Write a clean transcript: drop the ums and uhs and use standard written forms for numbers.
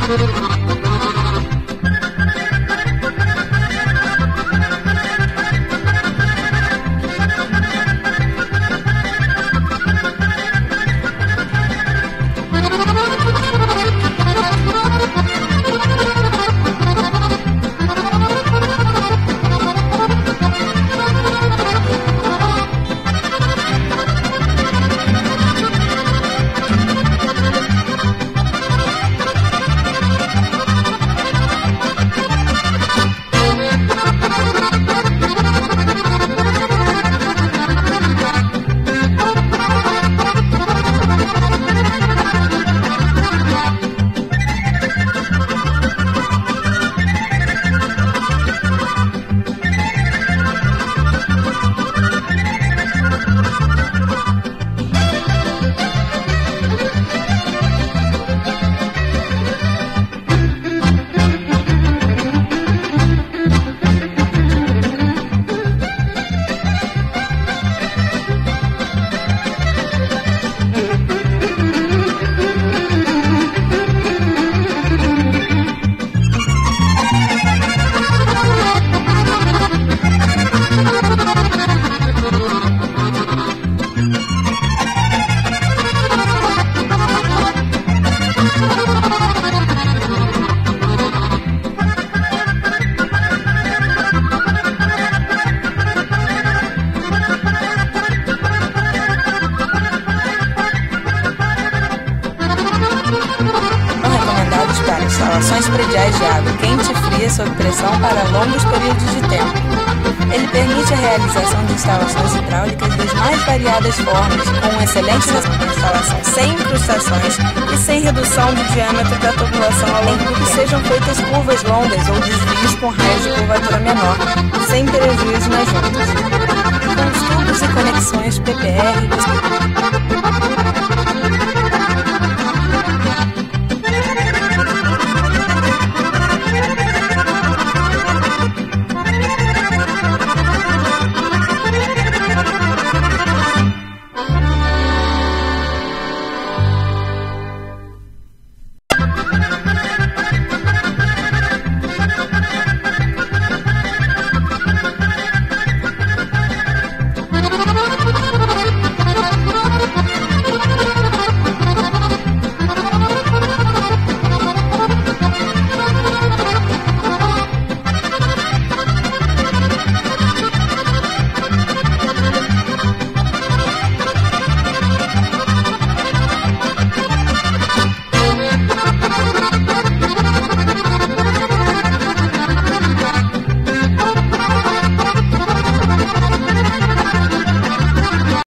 Instalações prediais de água quente e fria sob pressão para longos períodos de tempo. Ele permite a realização de instalações hidráulicas das mais variadas formas, com excelente instalação sem incrustações e sem redução do diâmetro da tubulação, além de que sejam feitas curvas longas ou desvios com raios de curvatura menor, sem prejuízo nas juntas. Com os tubos e conexões PPR